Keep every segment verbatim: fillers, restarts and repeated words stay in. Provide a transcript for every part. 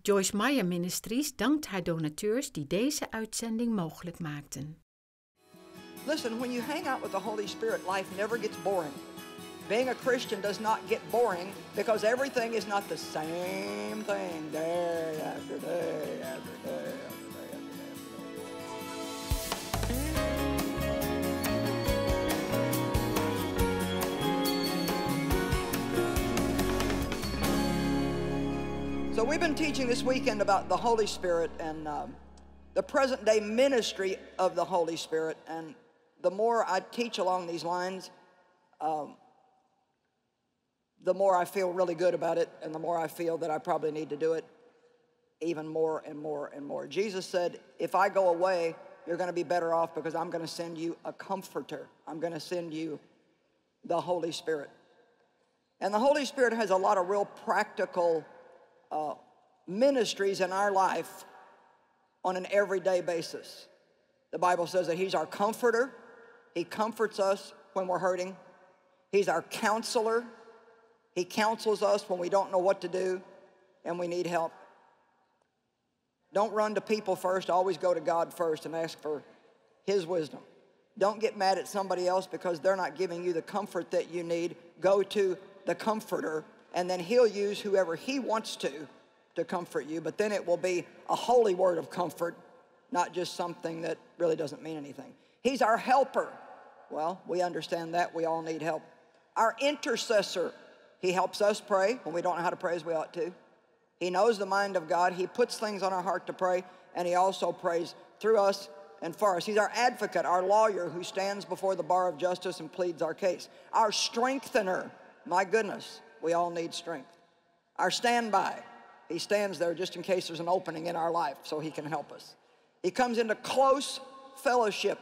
Joyce Meyer Ministries dankt haar donateurs die deze uitzending mogelijk maakten. Listen, when you hang out with the Holy Spirit, life never gets boring. Being a Christian does not get boring because everything is not the same thing day after day after day after day after day. So we've been teaching this weekend about the Holy Spirit and um, the present day ministry of the Holy Spirit. And the more I teach along these lines, um, the more I feel really good about it, and the more I feel that I probably need to do it even more and more and more. Jesus said, if I go away, you're going to be better off because I'm going to send you a comforter. I'm going to send you the Holy Spirit. And the Holy Spirit has a lot of real practical uh, ministries in our life on an everyday basis. The Bible says that He's our comforter. He comforts us when we're hurting. He's our counselor. He counsels us when we don't know what to do and we need help. Don't run to people first. Always go to God first and ask for His wisdom. Don't get mad at somebody else because they're not giving you the comfort that you need. Go to the comforter, and then He'll use whoever He wants to to comfort you. But then it will be a holy word of comfort, not just something that really doesn't mean anything. He's our helper. Well, we understand that. We all need help. Our intercessor. He helps us pray when we don't know how to pray as we ought to. He knows the mind of God. He puts things on our heart to pray, and He also prays through us and for us. He's our advocate, our lawyer who stands before the bar of justice and pleads our case. Our strengthener. My goodness, we all need strength. Our standby. He stands there just in case there's an opening in our life so He can help us. He comes into close fellowship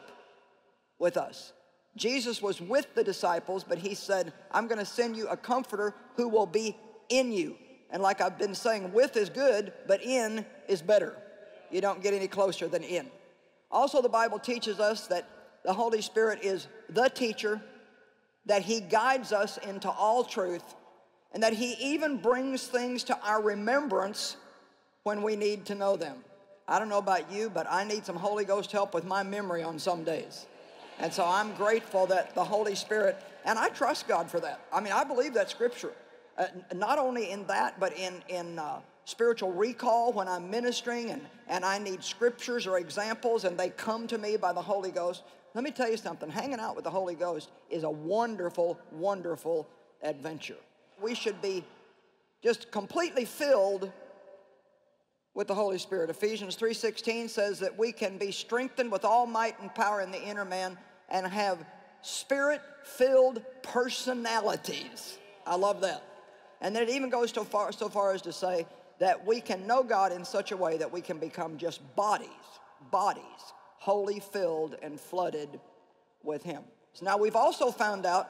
with us. Jesus was with the disciples, but He said, I'm going to send you a comforter who will be in you. And like I've been saying, with is good, but in is better. You don't get any closer than in. Also, the Bible teaches us that the Holy Spirit is the teacher, that He guides us into all truth, and that He even brings things to our remembrance when we need to know them. I don't know about you, but I need some Holy Ghost help with my memory on some days. And so I'm grateful that the Holy Spirit, and I trust God for that. I mean, I believe that's Scripture. Uh, not only in that, but in, in uh, spiritual recall when I'm ministering and, and I need scriptures or examples and they come to me by the Holy Ghost. Let me tell you something. Hanging out with the Holy Ghost is a wonderful, wonderful adventure. We should be just completely filled with the Holy Spirit. Ephesians three sixteen says that we can be strengthened with all might and power in the inner man and have Spirit-filled personalities. I love that. And then it even goes so far, so far as to say that we can know God in such a way that we can become just bodies, bodies, wholly filled and flooded with Him. So now we've also found out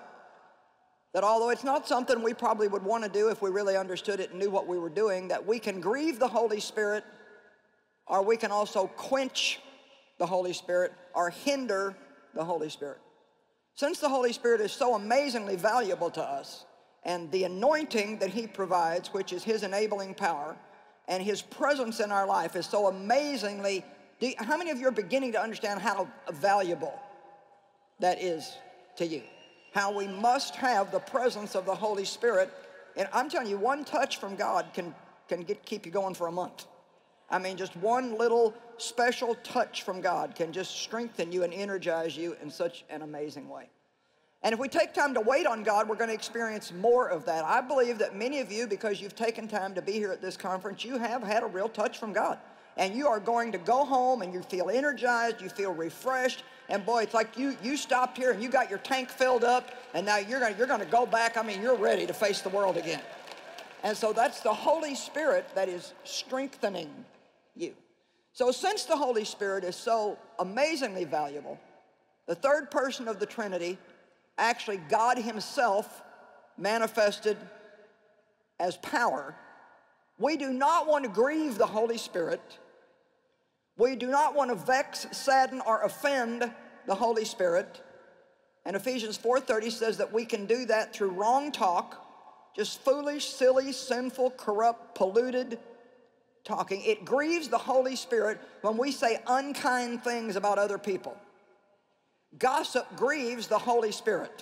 that although it's not something we probably would want to do if we really understood it and knew what we were doing, that we can grieve the Holy Spirit, or we can also quench the Holy Spirit or hinder the Holy Spirit. Since the Holy Spirit is so amazingly valuable to us, and the anointing that He provides, which is His enabling power, and His presence in our life is so amazingly, do you, how many of you are beginning to understand how valuable that is to you? How we must have the presence of the Holy Spirit. And I'm telling you, one touch from God can, can get, keep you going for a month. I mean, just one little special touch from God can just strengthen you and energize you in such an amazing way. And if we take time to wait on God, we're going to experience more of that. I believe that many of you, because you've taken time to be here at this conference, you have had a real touch from God. And you are going to go home and you feel energized, you feel refreshed. And boy, it's like you, you stopped here and you got your tank filled up, and now you're going you're going to go back. I mean, you're ready to face the world again. And so that's the Holy Spirit that is strengthening you. So since the Holy Spirit is so amazingly valuable, the third person of the Trinity, actually God Himself manifested as power, we do not want to grieve the Holy Spirit. We do not want to vex, sadden, or offend the Holy Spirit. And Ephesians four thirty says that we can do that through wrong talk, just foolish, silly, sinful, corrupt, polluted talking. It grieves the Holy Spirit when we say unkind things about other people. Gossip grieves the Holy Spirit.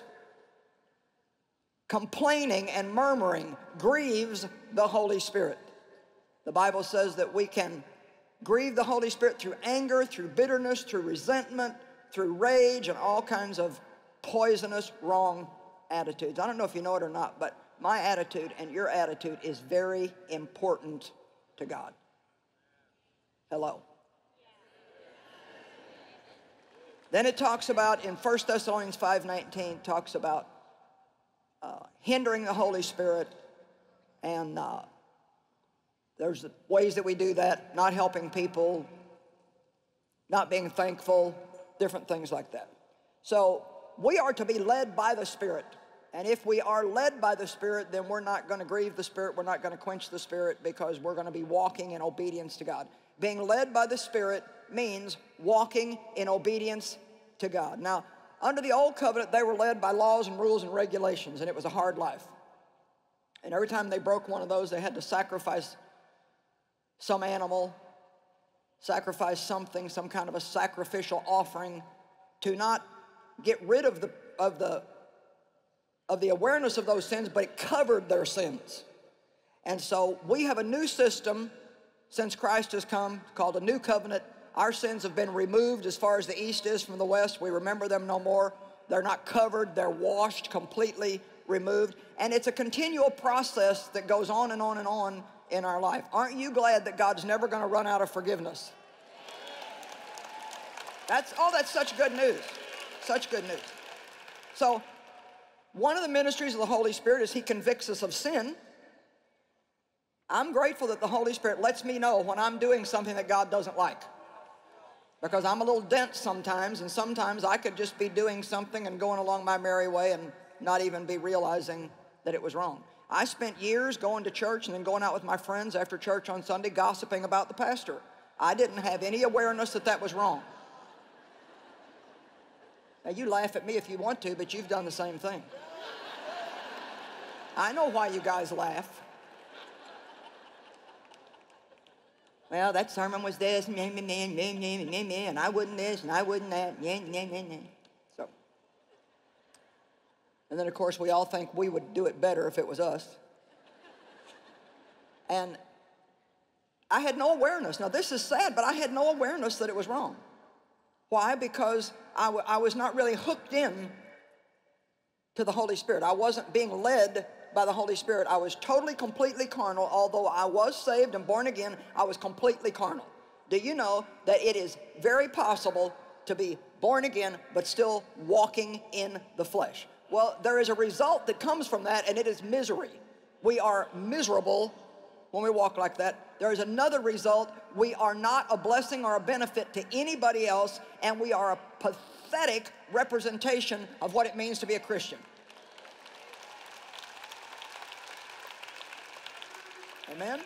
Complaining and murmuring grieves the Holy Spirit. The Bible says that we can grieve the Holy Spirit through anger, through bitterness, through resentment, through rage, and all kinds of poisonous, wrong attitudes. I don't know if you know it or not, but my attitude and your attitude is very important to God. Hello. Then it talks about, in First Thessalonians five nineteen, talks about uh, hindering the Holy Spirit, and uh, there's ways that we do that, not helping people, not being thankful, different things like that. So we are to be led by the Spirit. And if we are led by the Spirit, then we're not going to grieve the Spirit. We're not going to quench the Spirit, because we're going to be walking in obedience to God. Being led by the Spirit means walking in obedience to God. Now, under the Old Covenant, they were led by laws and rules and regulations, and it was a hard life. And every time they broke one of those, they had to sacrifice some animal, sacrifice something, some kind of a sacrificial offering, to not get rid of the, of the, of the awareness of those sins, but it covered their sins. And so we have a new system since Christ has come called a new covenant. Our sins have been removed as far as the east is from the west. We remember them no more. They're not covered. They're washed, completely removed. And it's a continual process that goes on and on and on in our life. Aren't you glad that God's never going to run out of forgiveness? That's, oh, that's such good news. Such good news. So one of the ministries of the Holy Spirit is He convicts us of sin. I'm grateful that the Holy Spirit lets me know when I'm doing something that God doesn't like, because I'm a little dense sometimes, and sometimes I could just be doing something and going along my merry way and not even be realizing that it was wrong. I spent years going to church and then going out with my friends after church on Sunday gossiping about the pastor. I didn't have any awareness that that was wrong. Now, you laugh at me if you want to, but you've done the same thing. I know why you guys laugh. Well, that sermon was this, and I wouldn't this, and I wouldn't that. So, and then, of course, we all think we would do it better if it was us. And I had no awareness. Now, this is sad, but I had no awareness that it was wrong. Why? Because I, w I was not really hooked in to the Holy Spirit. I wasn't being led by the Holy Spirit. I was totally, completely carnal. Although I was saved and born again, I was completely carnal. Do you know that it is very possible to be born again but still walking in the flesh? Well, there is a result that comes from that, and it is misery. We are miserable when we walk like that. There is another result. We are not a blessing or a benefit to anybody else, and we are a pathetic representation of what it means to be a Christian. Amen?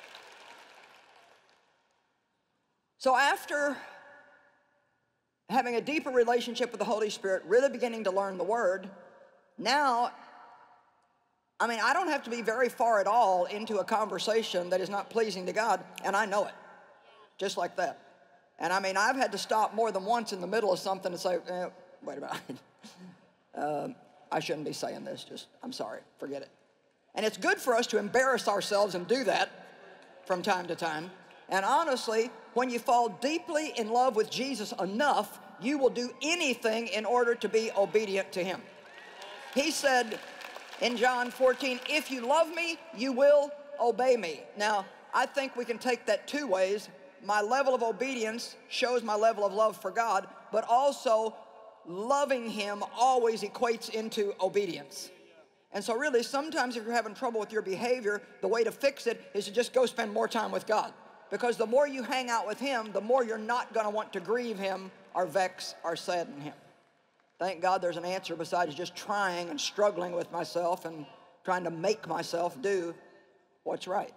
So after having a deeper relationship with the Holy Spirit, really beginning to learn the Word, now, I mean, I don't have to be very far at all into a conversation that is not pleasing to God, and I know it, just like that. And I mean, I've had to stop more than once in the middle of something to say, eh, wait a minute, um, I shouldn't be saying this, just, I'm sorry, forget it. And it's good for us to embarrass ourselves and do that from time to time. And honestly, when you fall deeply in love with Jesus enough, you will do anything in order to be obedient to Him. He said in John fourteen, if you love me, you will obey me. Now, I think we can take that two ways. My level of obedience shows my level of love for God, but also loving Him always equates into obedience. And so really, sometimes if you're having trouble with your behavior, the way to fix it is to just go spend more time with God. Because the more you hang out with Him, the more you're not going to want to grieve Him or vex or sadden Him. Thank God there's an answer besides just trying and struggling with myself and trying to make myself do what's right.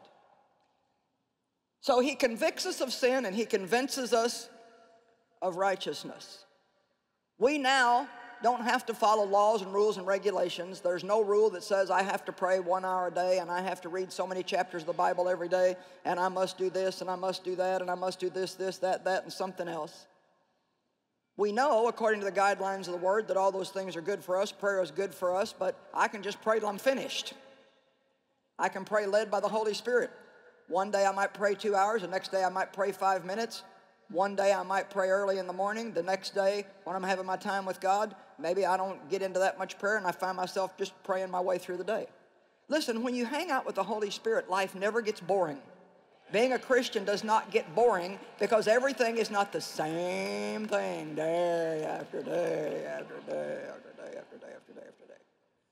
So He convicts us of sin, and He convinces us of righteousness. We now don't have to follow laws and rules and regulations. There's no rule that says I have to pray one hour a day and I have to read so many chapters of the Bible every day and I must do this and I must do that and I must do this, this, that, that, and something else. We know, according to the guidelines of the Word, that all those things are good for us. Prayer is good for us, but I can just pray till I'm finished. I can pray led by the Holy Spirit. One day I might pray two hours, the next day I might pray five minutes. One day I might pray early in the morning. The next day, when I'm having my time with God, maybe I don't get into that much prayer and I find myself just praying my way through the day. Listen, when you hang out with the Holy Spirit, life never gets boring. Being a Christian does not get boring because everything is not the same thing day after day after day after day after day after day after day.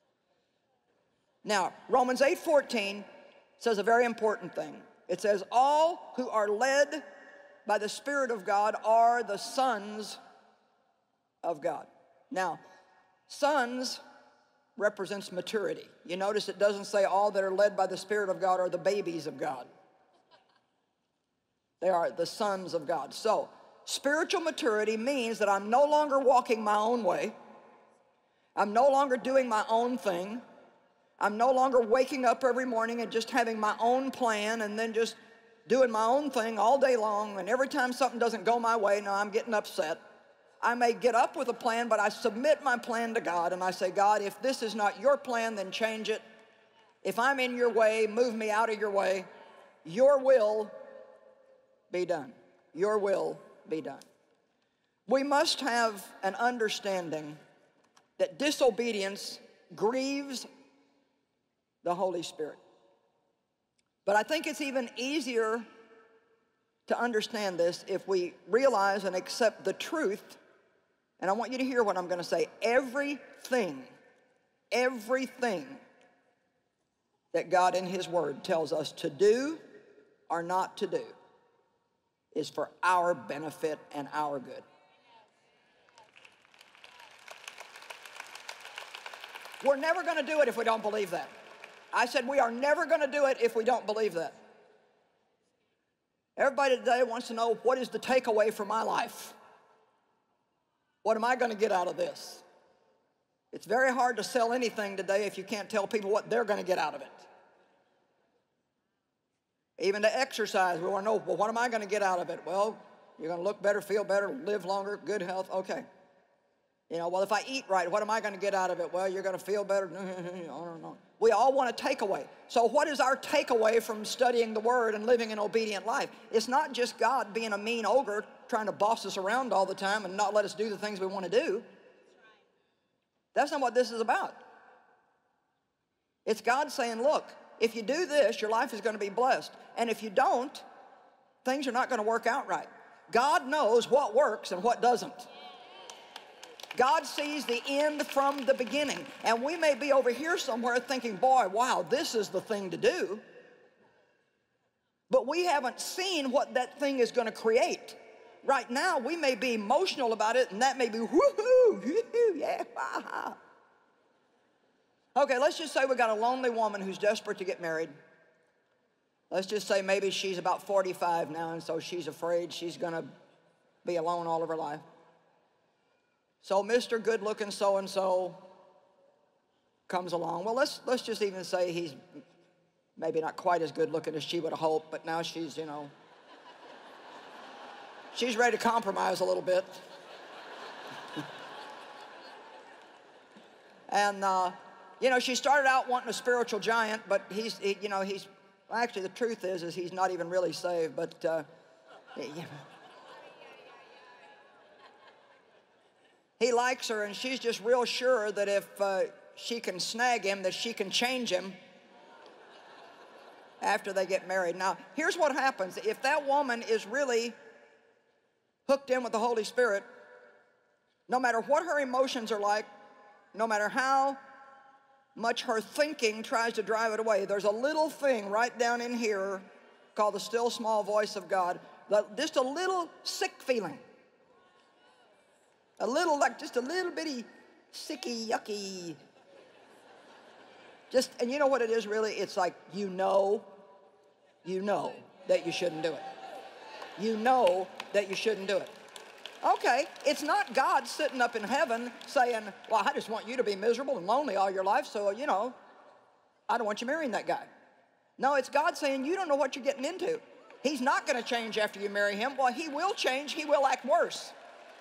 Now, Romans eight fourteen says a very important thing. It says, all who are led by the Spirit of God are the sons of God. Now, sons represents maturity. You notice it doesn't say all that are led by the Spirit of God are the babies of God. They are the sons of God. So, spiritual maturity means that I'm no longer walking my own way. I'm no longer doing my own thing. I'm no longer waking up every morning and just having my own plan and then just doing my own thing all day long, and every time something doesn't go my way, now I'm getting upset. I may get up with a plan, but I submit my plan to God, and I say, God, if this is not your plan, then change it. If I'm in your way, move me out of your way. Your will be done. Your will be done. We must have an understanding that disobedience grieves the Holy Spirit. But I think it's even easier to understand this if we realize and accept the truth. And I want you to hear what I'm going to say. Everything, everything that God in His Word tells us to do or not to do is for our benefit and our good. We're never going to do it if we don't believe that. I said we are never going to do it if we don't believe that. Everybody today wants to know, what is the takeaway for my life? What am I going to get out of this? It's very hard to sell anything today if you can't tell people what they're going to get out of it. Even to exercise, we want to know, well, what am I going to get out of it? Well, you're going to look better, feel better, live longer, good health. Okay. You know, well, if I eat right, what am I going to get out of it? Well, you're going to feel better. On and on. We all want a takeaway. So what is our takeaway from studying the Word and living an obedient life? It's not just God being a mean ogre trying to boss us around all the time and not let us do the things we want to do. That's not what this is about. It's God saying, look, if you do this, your life is going to be blessed. And if you don't, things are not going to work out right. God knows what works and what doesn't. God sees the end from the beginning. And we may be over here somewhere thinking, boy, wow, this is the thing to do. But we haven't seen what that thing is going to create. Right now, we may be emotional about it, and that may be, woohoo, woohoo, yeah, ha. Okay, let's just say we got a lonely woman who's desperate to get married. Let's just say maybe she's about forty-five now, and so she's afraid she's going to be alone all of her life. So Mister Good-looking so-and-so comes along. Well, let's, let's just even say he's maybe not quite as good-looking as she would have hoped, but now she's, you know, she's ready to compromise a little bit. And, uh, you know, she started out wanting a spiritual giant, but he's, he, you know, he's, well, actually the truth is, is he's not even really saved, but, uh, you know. He likes her, and she's just real sure that if uh, she can snag him, that she can change him after they get married. Now, here's what happens. If that woman is really hooked in with the Holy Spirit, no matter what her emotions are like, no matter how much her thinking tries to drive it away, there's a little thing right down in here called the still small voice of God, just a little sick feeling. A little, like just a little bitty, sicky, yucky. Just, and you know what it is really? It's like, you know, you know that you shouldn't do it. You know that you shouldn't do it. Okay, it's not God sitting up in heaven saying, well, I just want you to be miserable and lonely all your life, so, you know, I don't want you marrying that guy. No, it's God saying, you don't know what you're getting into. He's not going to change after you marry him. Well, he will change. He will act worse.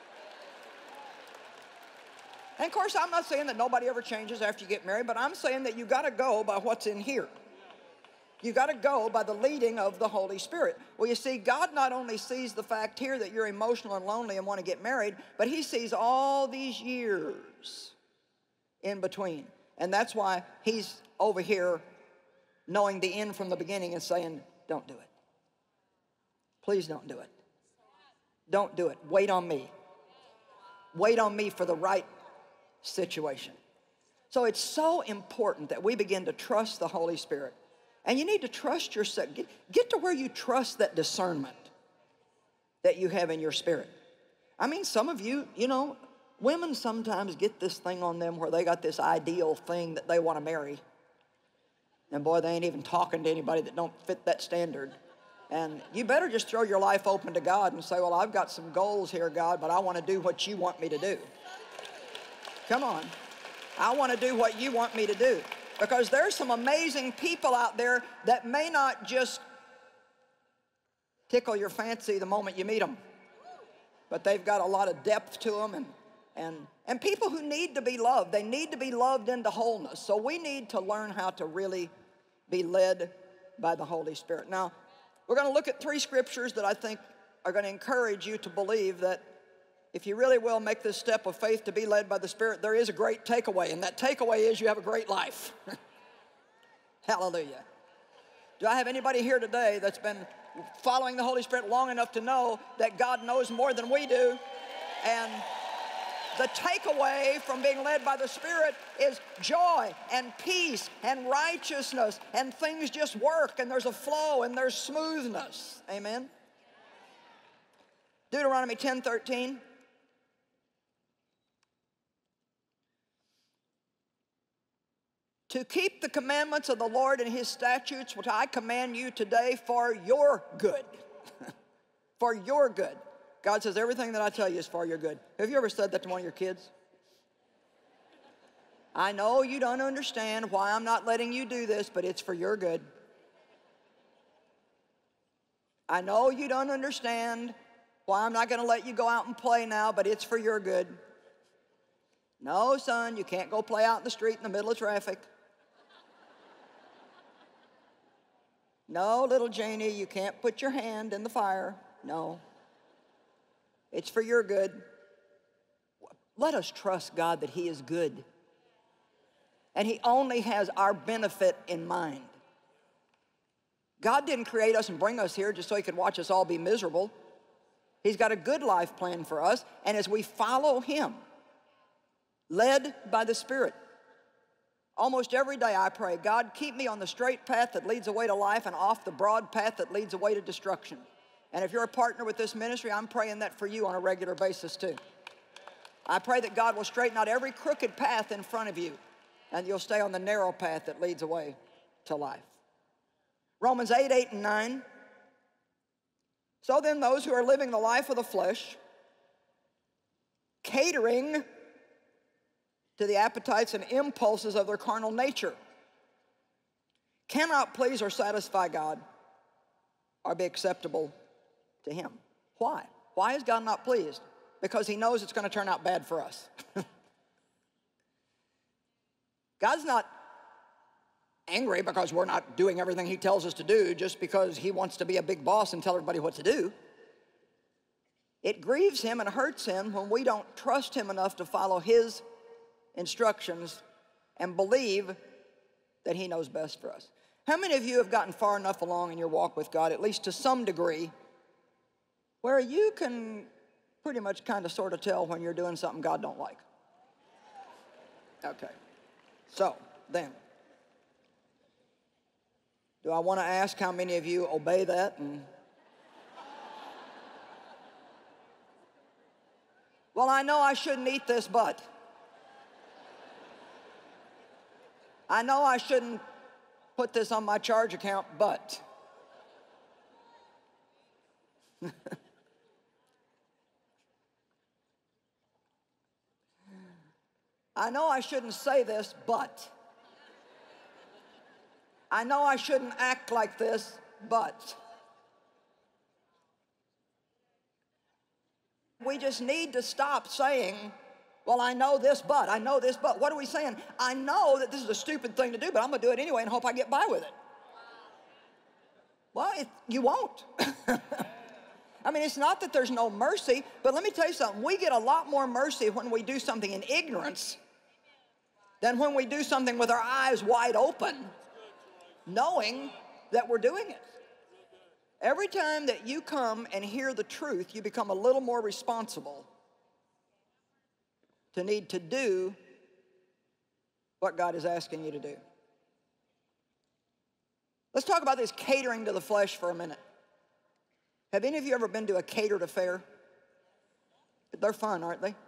And of course, I'm not saying that nobody ever changes after you get married, but I'm saying that you got to go by what's in here. You got to go by the leading of the Holy Spirit. Well, you see, God not only sees the fact here that you're emotional and lonely and want to get married, but he sees all these years in between. And that's why he's over here knowing the end from the beginning and saying, don't do it. Please don't do it. Don't do it. Wait on me. Wait on me for the right situation. So it's so important that we begin to trust the Holy Spirit. And you need to trust yourself. Get, get to where you trust that discernment that you have in your spirit. I mean, some of you, you know, women sometimes get this thing on them where they got this ideal thing that they want to marry. And boy, they ain't even talking to anybody that don't fit that standard. And you better just throw your life open to God and say, well, I've got some goals here, God, but I want to do what you want me to do. Come on. I want to do what you want me to do. Because there's some amazing people out there that may not just tickle your fancy the moment you meet them, but they've got a lot of depth to them, and, and, and people who need to be loved. They need to be loved into wholeness. So we need to learn how to really be led by the Holy Spirit. Now, we're going to look at three scriptures that I think are going to encourage you to believe that if you really will make this step of faith to be led by the Spirit, there is a great takeaway, and that takeaway is you have a great life. Hallelujah. Do I have anybody here today that's been following the Holy Spirit long enough to know that God knows more than we do? And the takeaway from being led by the Spirit is joy and peace and righteousness, and things just work, and there's a flow and there's smoothness. Amen? Deuteronomy ten thirteen. To keep the commandments of the Lord and his statutes, which I command you today for your good. For your good. God says everything that I tell you is for your good. Have you ever said that to one of your kids? I know you don't understand why I'm not letting you do this, but it's for your good. I know you don't understand why I'm not going to let you go out and play now, but it's for your good. No, son, you can't go play out in the street in the middle of traffic. No, little Janie, you can't put your hand in the fire. No. It's for your good. Let us trust God that he is good. And he only has our benefit in mind. God didn't create us and bring us here just so he could watch us all be miserable. He's got a good life plan for us. And as we follow him, led by the Spirit, almost every day I pray, God, keep me on the straight path that leads away to life and off the broad path that leads away to destruction. And if you're a partner with this ministry, I'm praying that for you on a regular basis too. I pray that God will straighten out every crooked path in front of you, and you'll stay on the narrow path that leads away to life. Romans eight, eight and nine. So then those who are living the life of the flesh, catering to the appetites and impulses of their carnal nature, cannot please or satisfy God or be acceptable to him. Why? Why is God not pleased? Because he knows it's going to turn out bad for us. God's not angry because we're not doing everything he tells us to do just because he wants to be a big boss and tell everybody what to do. It grieves him and hurts him when we don't trust him enough to follow his instructions and believe that he knows best for us. How many of you have gotten far enough along in your walk with God, at least to some degree, where you can pretty much kind of sort of tell when you're doing something God don't like? Okay. So, then, do I want to ask how many of you obey that? And well, I know I shouldn't eat this, but I know I shouldn't put this on my charge account, but I know I shouldn't say this, but. I know I shouldn't act like this, but. We just need to stop saying, well, I know this, but, I know this, but. What are we saying? I know that this is a stupid thing to do, but I'm going to do it anyway and hope I get by with it. Well, it, you won't. I mean, it's not that there's no mercy, but let me tell you something. We get a lot more mercy when we do something in ignorance than when we do something with our eyes wide open, knowing that we're doing it. Every time that you come and hear the truth, you become a little more responsible to need to do what God is asking you to do. Let's talk about this catering to the flesh for a minute. Have any of you ever been to a catered affair? They're fun, aren't they?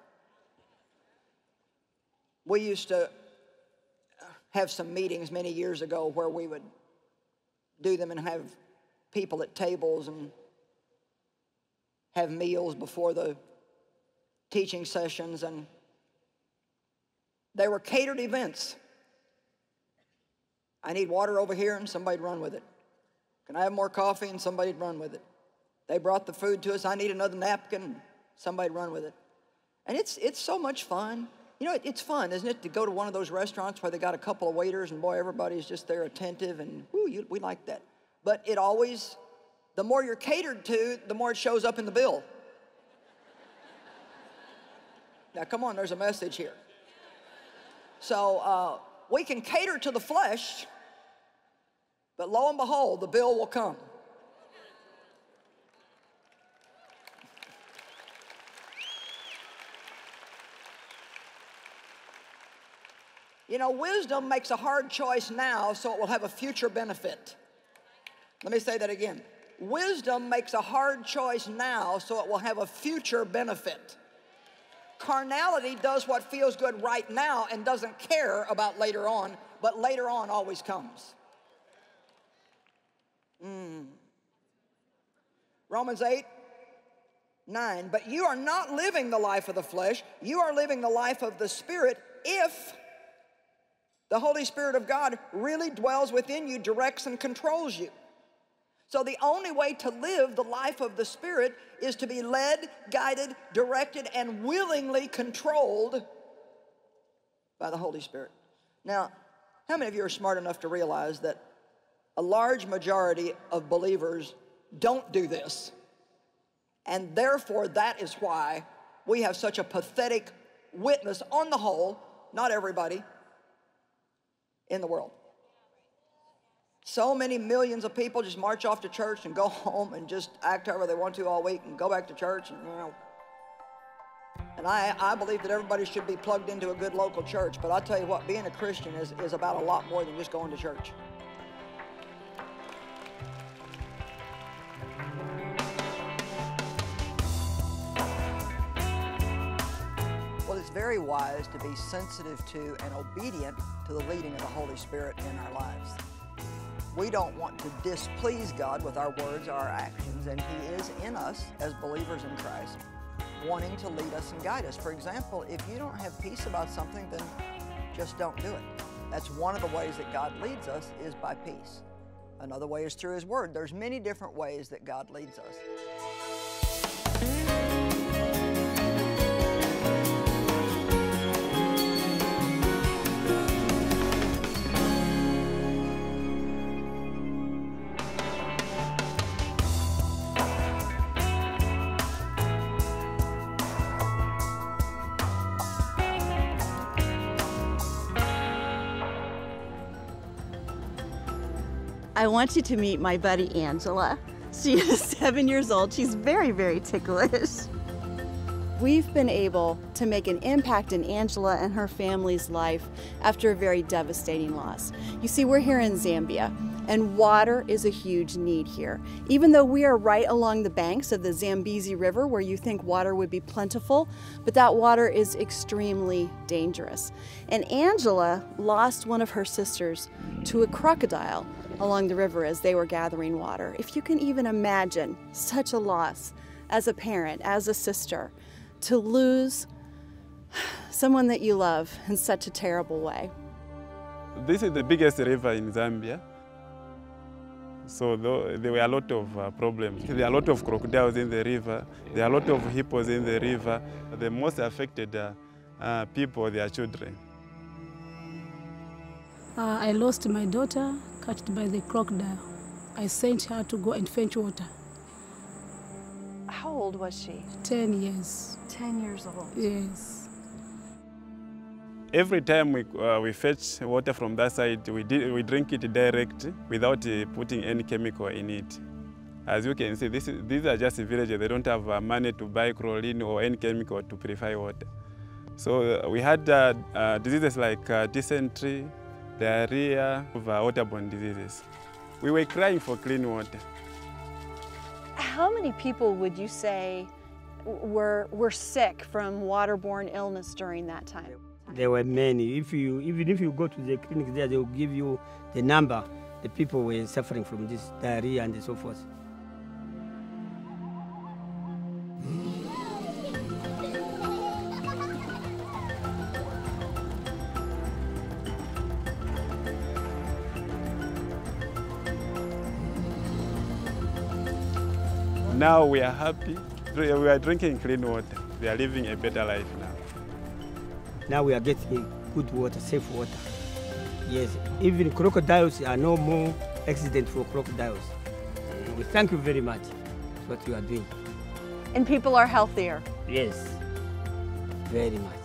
We used to have some meetings many years ago where we would do them and have people at tables and have meals before the teaching sessions, and they were catered events. I need water over here, and somebody'd run with it. Can I have more coffee? And somebody'd run with it. They brought the food to us. I need another napkin. Somebody'd run with it. And it's, it's so much fun. You know, it, it's fun, isn't it, to go to one of those restaurants where they got a couple of waiters and, boy, everybody's just there attentive, and whoo, you, we like that. But it always, the more you're catered to, the more it shows up in the bill. Now, come on, there's a message here. So uh, we can cater to the flesh, but lo and behold, the bill will come. You know, wisdom makes a hard choice now so it will have a future benefit. Let me say that again. Wisdom makes a hard choice now so it will have a future benefit. Carnality does what feels good right now and doesn't care about later on, but later on always comes. Mm. Romans eight, nine. But you are not living the life of the flesh. You are living the life of the Spirit if the Holy Spirit of God really dwells within you, directs and controls you. So the only way to live the life of the Spirit is to be led, guided, directed, and willingly controlled by the Holy Spirit. Now, how many of you are smart enough to realize that a large majority of believers don't do this? And therefore, that is why we have such a pathetic witness on the whole, not everybody, in the world. So many millions of people just march off to church and go home and just act however they want to all week and go back to church, and you know. And I, I believe that everybody should be plugged into a good local church, but I'll tell you what, being a Christian is, is about a lot more than just going to church. Well, it's very wise to be sensitive to and obedient to the leading of the Holy Spirit in our lives. We don't want to displease God with our words or our actions, and He is in us as believers in Christ, wanting to lead us and guide us. For example, if you don't have peace about something, then just don't do it. That's one of the ways that God leads us, is by peace. Another way is through His Word. There's many different ways that God leads us. I want you to meet my buddy Angela. She is seven years old. She's very, very ticklish. We've been able to make an impact in Angela and her family's life after a very devastating loss. You see, we're here in Zambia, and water is a huge need here. Even though we are right along the banks of the Zambezi River, where you think water would be plentiful, but that water is extremely dangerous. And Angela lost one of her sisters to a crocodile along the river as they were gathering water. If you can even imagine such a loss as a parent, as a sister, to lose Someone that you love in such a terrible way. This is the biggest river in Zambia. So there were a lot of uh, problems. There are a lot of crocodiles in the river. There are a lot of hippos in the river. The most affected uh, uh, people, their children. Uh, I lost my daughter, catched by the crocodile. I sent her to go and fetch water. How old was she? Ten years. Ten years old. Yes. Every time we, uh, we fetch water from that side, we, we drink it direct without uh, putting any chemical in it. As you can see, this is, these are just villages. They don't have uh, money to buy chlorine or any chemical to purify water. So uh, we had uh, uh, diseases like uh, dysentery, diarrhea, of, uh, waterborne diseases. We were crying for clean water. How many people would you say were, were sick from waterborne illness during that time? There were many. If you, even if you go to the clinic there, they will give you the number. The people were suffering from this diarrhea and so forth. Now we are happy. We are drinking clean water. We are living a better life now. Now we are getting good water, safe water. Yes, even crocodiles are no more accident for crocodiles. We thank you very much for what you are doing. And people are healthier. Yes, very much.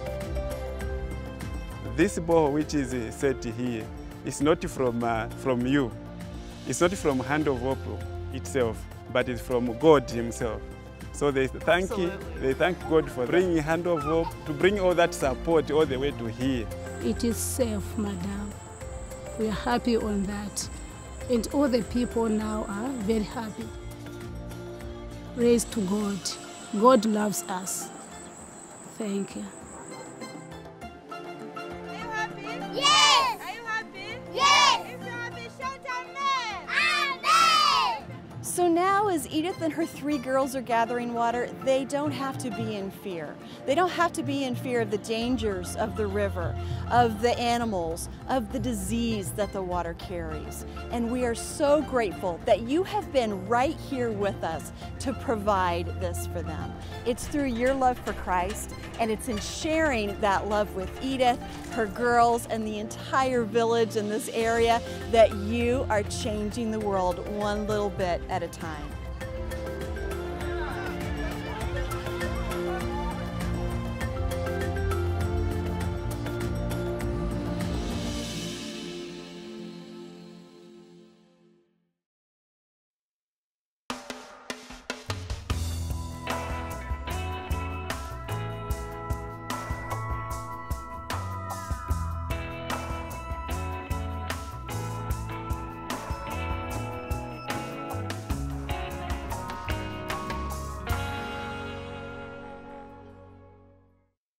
This ball which is set here is not from, uh, from you. It's not from Hand of Hope itself, but it's from God himself. So they thank, they thank God for bringing Hand of Hope, to bring all that support all the way to here. It is safe, madam. We are happy on that. And all the people now are very happy. Praise to God. God loves us. Thank you. Are you happy? Yes! Are you happy? Yes! If you're happy, shout amen! Amen! So now as Edith and her three girls are gathering water, they don't have to be in fear. They don't have to be in fear of the dangers of the river, of the animals, of the disease that the water carries. And we are so grateful that you have been right here with us to provide this for them. It's through your love for Christ, and it's in sharing that love with Edith, her girls, and the entire village in this area that you are changing the world one little bit at a time.